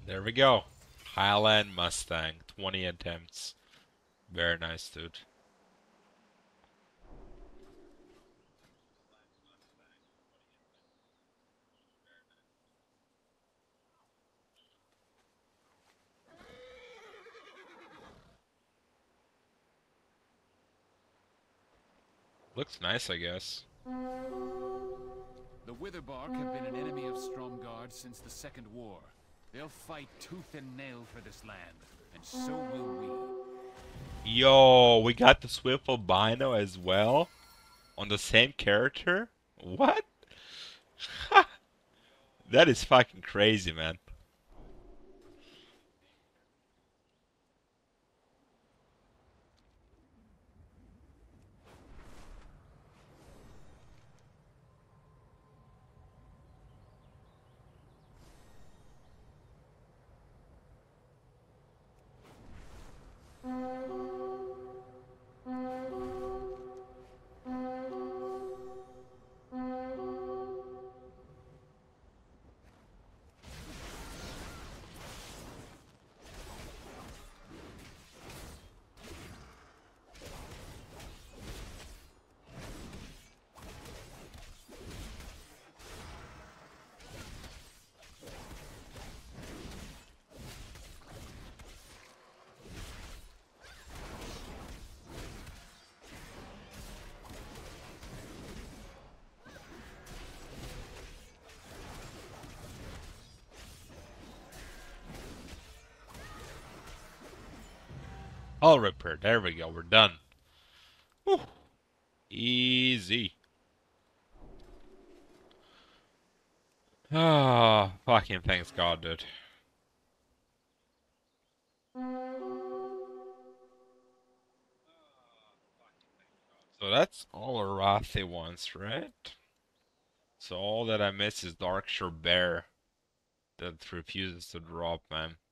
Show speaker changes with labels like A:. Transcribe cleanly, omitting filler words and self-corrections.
A: There we go. Highland Mustang, 20 attempts. Very nice, dude. Looks nice, I guess.
B: The Witherbark have been an enemy of Stromgarde since the Second War. They'll fight tooth and nail for this land, and so will we.
A: Yo, we got the Swift Albino as well? On the same character? What? That is fucking crazy, man. All repaired. There we go. We're done. Whew. Easy. Ah, fucking thanks God, dude. So that's all Arathi wants, right? So all that I miss is Darkshire Bear that refuses to drop, man.